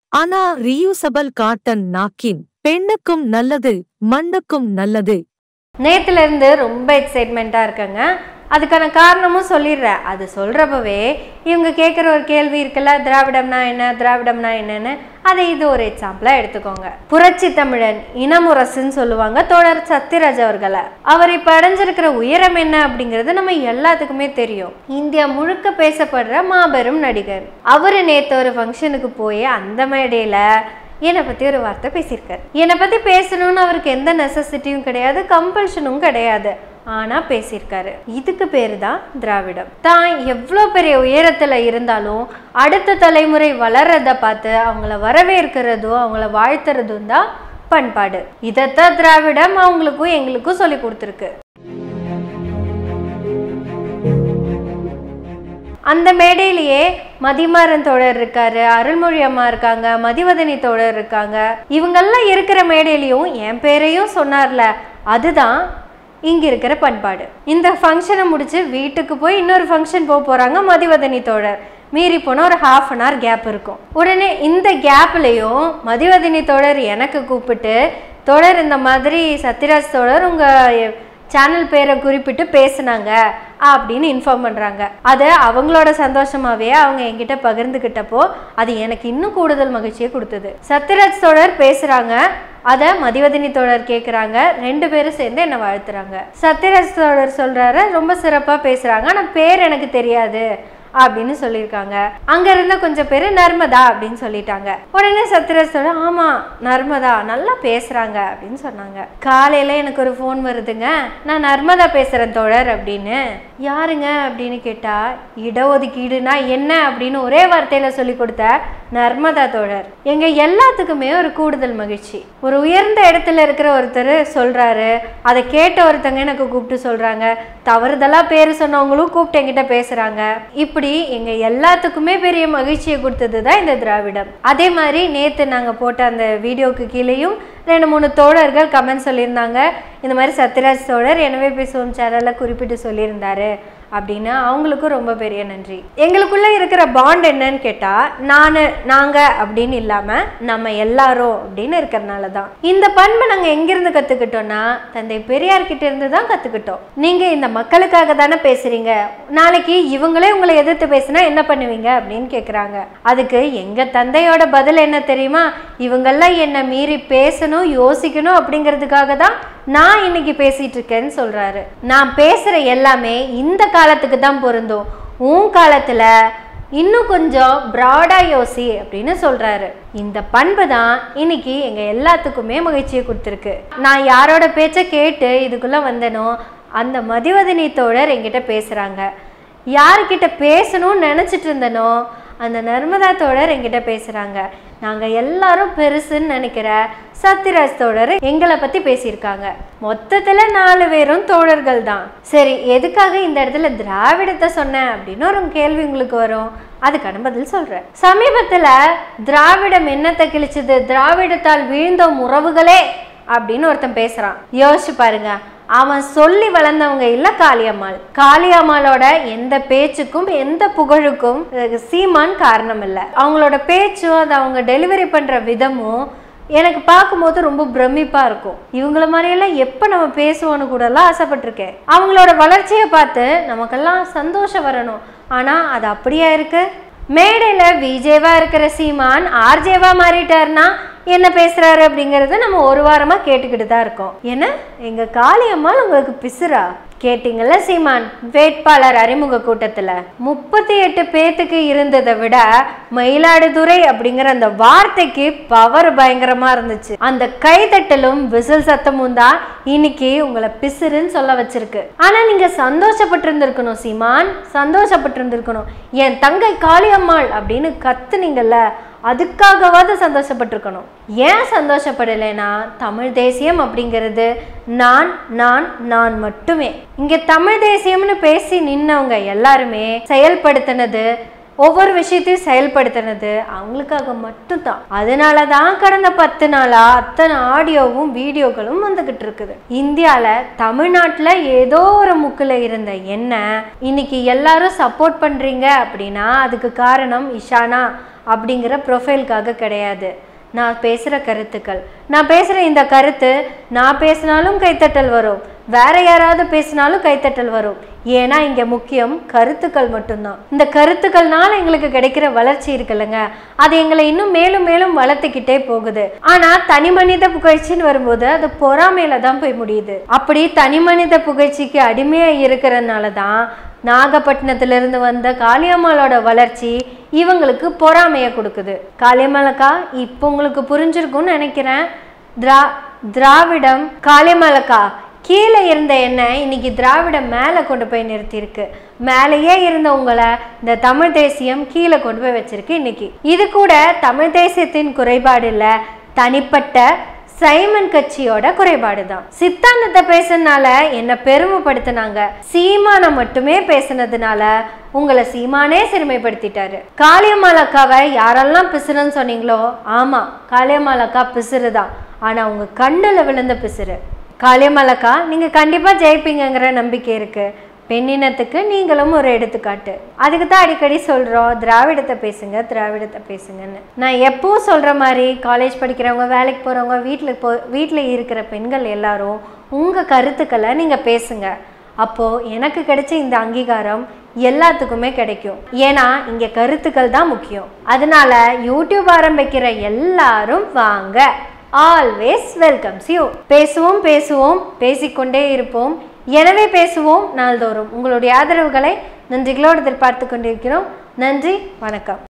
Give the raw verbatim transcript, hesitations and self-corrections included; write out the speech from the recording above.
ஆனா reusable cotton napkin பெண்ணுக்கும் நல்லது மண்ணுக்கும் நல்லது. நேத்துல இருந்து ரொம்ப எக்ஸைட்மெண்ட்டாக இருக்கேங்க. அதுக்கான காரணமும் சொல்லிடுறேன். அது சொல்கிறப்பவே இவங்க கேட்குற ஒரு கேள்வி இருக்குல்ல, திராவிடம்னா என்ன திராவிடம்னா என்னன்னு, அதை இது ஒரு எக்ஸாம்பிளாக எடுத்துக்கோங்க. புரட்சி தமிழன் இனமுரசுன்னு சொல்லுவாங்க தோழர் சத்யராஜ் அவர்களை. அவர் இப்போ அடைஞ்சிருக்கிற உயரம் என்ன அப்படிங்கிறது நம்ம எல்லாத்துக்குமே தெரியும். இந்தியா முழுக்க பேசப்படுற மாபெரும் நடிகர். அவர் நேற்று ஒரு ஃபங்க்ஷனுக்கு போய் அந்த மேடையில் என்னை பற்றி ஒரு வார்த்தை பேசியிருக்காரு. என்னை பற்றி பேசணும்னு அவருக்கு எந்த நெசசிட்டியும் கிடையாது, கம்பல்ஷனும் கிடையாது. ஆனால் பேசியிருக்காரு. இதுக்கு பேர் தான் திராவிடம். தான் எவ்வளோ பெரிய உயரத்தில் இருந்தாலும் அடுத்த தலைமுறை வளர்றதை பார்த்து அவங்கள வரவேற்கிறதும் அவங்கள வாழ்த்துறதும் தான் பண்பாடு. இதைத்தான் திராவிடம் அவங்களுக்கும் எங்களுக்கும் சொல்லி கொடுத்துருக்கு. அந்த மேடையிலேயே மதிமாறன் தோழர் இருக்காரு, அருள்மொழி அம்மா இருக்காங்க, மதிவதனி தோழர் இருக்காங்க. இவங்கெல்லாம் இருக்கிற மேடையிலையும் என் பேரையும் சொன்னார்ல, அதுதான் இங்கே இருக்கிற பண்பாடு. இந்த ஃபங்க்ஷனை முடிச்சு வீட்டுக்கு போய் இன்னொரு ஃபங்க்ஷன் போக போகிறாங்க மதிவதனி தோழர். மீறி போனால் ஒரு ஹாஃப் அன் ஹவர் கேப் இருக்கும். உடனே இந்த கேப்லேயும் மதிவதனி தோழர் எனக்கு கூப்பிட்டு, தோழர் இந்த மாதிரி சத்யராஜ் தோழர் உங்கள் சேனல் பேரை குறிப்பிட்டு பேசுனாங்க அப்படின்னு இன்ஃபார்ம் பண்ணுறாங்க. அதை அவங்களோட சந்தோஷமாகவே அவங்க என்கிட்ட பகிர்ந்துக்கிட்டப்போ அது எனக்கு இன்னும் கூடுதல் மகிழ்ச்சியை கொடுத்தது. சத்யராஜ் தோழர் பேசுகிறாங்க, அதை மதிவதனி தோழர் கேட்குறாங்க, ரெண்டு பேரும் சேர்ந்து என்னை வாழ்த்துறாங்க. சத்யராஜ் தோழர் சொல்கிறாரு, ரொம்ப சிறப்பாக பேசுகிறாங்க, ஆனால் பேர் எனக்கு தெரியாது அப்படின்னு சொல்லியிருக்காங்க. அங்க இருந்த கொஞ்சம் பேர் நர்மதா அப்படின்னு சொல்லிட்டாங்க. உடனே சத்யராஜ் தோழர், ஆமா நர்மதா நல்லா பேசுறாங்க அப்படின்னு சொன்னாங்க. காலையில எனக்கு ஒரு ஃபோன் வருதுங்க, நான் நர்மதா பேசுறேன் தோழர் அப்படின்னு. யாருங்க அப்படின்னு கேட்டா, இடஒதுக்கீடுனா என்ன அப்படின்னு ஒரே வார்த்தையில சொல்லி கொடுத்த நர்மதா தோழர். எங்க எல்லாத்துக்குமே ஒரு கூடுதல் மகிழ்ச்சி. ஒரு உயர்ந்த இடத்துல இருக்கிற ஒருத்தர் சொல்றாரு, அதை கேட்ட ஒருத்தங்க எனக்கு கூப்பிட்டு சொல்றாங்க, தவறுதலா பேரு சொன்னவங்களும் கூப்பிட்டு என்கிட்ட பேசுறாங்க. இப்ப எங்க எல்லாத்துக்குமே பெரிய மகிழ்ச்சியை கொடுத்தது தான் இந்த திராவிடம். அதே மாதிரி நேத்து நாங்க போட்ட அந்த வீடியோக்கு கீழேயும் ரெண்டு மூணு தோழர்கள் கமெண்ட் சொல்லியிருந்தாங்க, இந்த மாதிரி சத்யராஜ் தோழர் எனவே பேசுவோம் சேனல்ல குறிப்பிட்டு சொல்லியிருந்தாரு அப்படின்னு. அவங்களுக்கும் ரொம்ப பெரிய நன்றி. எங்களுக்குள்ள இருக்கிற பாண்ட் என்னன்னு கேட்டா, நானு நாங்க அப்படின்னு இல்லாம நம்ம எல்லாரும் அப்படின்னு இருக்கிறதுனால தான். இந்த பண்பை நாங்க எங்கிருந்து கத்துக்கிட்டோம்னா, தந்தை பெரியார் கிட்ட இருந்து தான் கத்துக்கிட்டோம். நீங்க இந்த மக்களுக்காக தானே பேசுறீங்க, நாளைக்கு இவங்களே உங்களை எதிர்த்து பேசினா என்ன பண்ணுவீங்க அப்படின்னு கேக்குறாங்க. அதுக்கு எங்க தந்தையோட பதில் என்ன தெரியுமா, இவங்கெல்லாம் என்ன மீறி பேசணும் யோசிக்கணும் அப்படிங்கிறதுக்காக தான் நான் இன்னைக்கு பேசிட்டு இருக்கேன்னு சொல்றாரு. நான் பேசுற எல்லாமே இந்த காலத்துக்கு தான் பொருந்தும், உன் காலத்துல இன்னும் கொஞ்சம் பிராடா யோசி அப்படின்னு சொல்றாரு. இந்த பண்பு தான் இன்னைக்கு எங்க எல்லாத்துக்குமே மகிழ்ச்சியை கொடுத்துருக்கு. நான் யாரோட பேச்ச கேட்டு இதுக்குள்ள வந்தனோ அந்த மதிவதனி தோழர் என்கிட்ட பேசுறாங்க. யாருக்கிட்ட பேசணும்னு நினைச்சிட்டு இருந்தனோ அந்த நர்மதா தோழர் என்கிட்ட பேசுறாங்க. நாங்க எல்லாரும் பெருசுன்னு நினைக்கிற சத்யராஜ் தோழர் எங்களை பத்தி பேசியிருக்காங்க. மொத்தத்துல நாலு பேரும் தோழர்கள் தான். சரி, எதுக்காக இந்த இடத்துல திராவிடத்தை சொன்னேன் அப்படின்னு ஒரு கேள்வி உங்களுக்கு வரும். அதுக்கான பதில் சொல்றேன். சமீபத்துல திராவிடம் என்னத்தை கிழிச்சது, திராவிடத்தால் வீழ்ந்த உறவுகளே அப்படின்னு ஒருத்தன் பேசுறான். யோசிச்சு பாருங்க, அவன் சொல்லி வளர்ந்தவங்க இல்ல காளியம்மாள். காளியம்மாளோட எந்த பேச்சுக்கும் எந்த புகழுக்கும் சீமான் காரணம் இல்லை. அவங்களோட பேச்சும் அது அவங்க டெலிவரி பண்ற விதமும் எனக்கு பார்க்கும்போது ரொம்ப பிரமிப்பா இருக்கும். இவங்கள மாதிரியெல்லாம் எப்ப நம்ம பேசுவோன்னு கூட எல்லாம் ஆசைப்பட்டிருக்கேன். அவங்களோட வளர்ச்சியை பார்த்து நமக்கெல்லாம் சந்தோஷம் வரணும். ஆனா அது அப்படியா இருக்கு? மேடையில விஜேவா இருக்கிற சீமான் ஆர்ஜேவா மாறிட்டாருன்னா என்ன பேசுறாரு அப்படிங்கறத நம்ம ஒரு வாரமா கேட்டுக்கிட்டு தான் இருக்கோம். ஏன்னா எங்க காளியம்மாள் உங்களுக்கு பிசுரா கேட்டீங்கல்ல சீமான் வேட்பாளர் அறிமுக கூட்டத்துல முப்பத்தி எட்டு பேத்துக்கு இருந்ததை விட மயிலாடுதுறை அப்படிங்கிற அந்த வார்த்தைக்கு பவர் பயங்கரமா இருந்துச்சு. அந்த கைதட்டலும் விசில் சத்தமும் தான் இன்னைக்கு உங்களை பிசுறுன்னு சொல்ல வச்சிருக்கு. ஆனா நீங்க சந்தோஷப்பட்டு இருந்திருக்கணும் சீமான், சந்தோஷப்பட்டு இருந்திருக்கணும். என் தங்கை காளியம்மாள் அப்படின்னு கத்துனீங்கல்ல, அதுக்காகவாது சந்தோஷப்பட்டிருக்கணும். ஏன் சந்தோஷப்படலைன்னா, தமிழ் தேசியம் அப்படிங்கிறது நான் நான் நான் மட்டுமே. இங்க தமிழ் தேசியம்னு பேசி நின்னவங்க எல்லாருமே செயல்படுத்தினது, ஒவ்வொரு விஷயத்தையும் செயல்படுத்தினது அவங்களுக்காக மட்டும்தான். அதனாலதான் கடந்த பத்து நாளா அத்தனை ஆடியோவும் வீடியோக்களும் வந்துகிட்டு இருக்குது. இந்தியால தமிழ்நாட்டுல ஏதோ ஒரு முக்குல இருந்த என்ன இன்னைக்கு எல்லாரும் சப்போர்ட் பண்றீங்க அப்படின்னா அதுக்கு காரணம் இஷானா அப்படிங்கிற ப்ரொஃபைலுக்காக கிடையாது. நான் பேசுகிற கருத்துக்கள், நான் பேசுகிற இந்த கருத்து நான் பேசினாலும் கைத்தட்டல் வரும், வேற யாராவது பேசினாலும் கைத்தட்டல் வரும். ஏன்னா இங்கே முக்கியம் கருத்துக்கள் மட்டும்தான். இந்த கருத்துக்கள்னால எங்களுக்கு கிடைக்கிற வளர்ச்சி இருக்குல்லங்க, அது எங்களை இன்னும் மேலும் மேலும் வளர்த்துக்கிட்டே போகுது. ஆனால் தனி மனித புகழ்ச்சின்னு வரும்போது அது பொறாமையில தான் போய் முடியுது. அப்படி தனி மனித புகழ்ச்சிக்கு அடிமையாக இருக்கிறதுனால தான் நாகப்பட்டினத்திலிருந்து வந்த காளியம்மாளோட வளர்ச்சி இவங்களுக்கு பொறாமையை கொடுக்குது. காளியம்மாளக்கா இப்போ உங்களுக்கு புரிஞ்சிருக்கும்னு நினைக்கிறேன். திரா திராவிடம் காளியம்மாளக்கா கீழே இருந்த என்ன இன்னைக்கு திராவிடம் மேலே கொண்டு போய் நிறுத்தியிருக்கு. மேலேயே இருந்த உங்களை இந்த தமிழ் தேசியம் கீழே கொண்டு போய் வச்சிருக்கு இன்னைக்கு. இது கூட தமிழ் தேசியத்தின் குறைபாடு இல்லை, தனிப்பட்ட சைமன் கட்சியோட குறைபாடு தான். சித்தாந்தத்தை பேசுனால என்ன பெருமைப்படுத்தினாங்க, சீமானை மட்டுமே பேசுனதுனால உங்களை சீமானே சிறுமைப்படுத்திட்டாரு. காளியம்மாள் அக்காவை யாரெல்லாம் பிசுறுன்னு சொன்னீங்களோ, ஆமா காளியம்மாள் அக்கா பிசுறுதான், ஆனா உங்க கண்ணுல விழுந்த பிசுறு. காளியம்மாள் அக்கா நீங்க கண்டிப்பா ஜெயிப்பீங்கிற நம்பிக்கை இருக்கு. பெண்ணினத்துக்கு நீங்களும் ஒரு எடுத்துக்காட்டு. அதுக்கு தான் அடிக்கடி சொல்கிறோம் திராவிடத்தை பேசுங்க திராவிடத்தை பேசுங்கன்னு. நான் எப்பவும் சொல்கிற மாதிரி காலேஜ் படிக்கிறவங்க, வேலைக்கு போகிறவங்க, வீட்டில் போ வீட்டில் இருக்கிற பெண்கள் எல்லாரும் உங்கள் கருத்துக்களை நீங்கள் பேசுங்க. அப்போது எனக்கு கிடைச்ச இந்த அங்கீகாரம் எல்லாத்துக்குமே கிடைக்கும். ஏன்னா இங்கே கருத்துக்கள் தான் முக்கியம். அதனால யூடியூப் ஆரம்பிக்கிற எல்லாரும் வாங்க. Always welcomes you. பேசுவோம் பேசுவோம் பேசிக்கொண்டே இருப்போம். எனவே பேசுவோம் நாள்தோறும். உங்களுடைய ஆதரவுகளை நன்றிகளோடு எதிர்பார்த்து கொண்டிருக்கிறோம். நன்றி, வணக்கம்.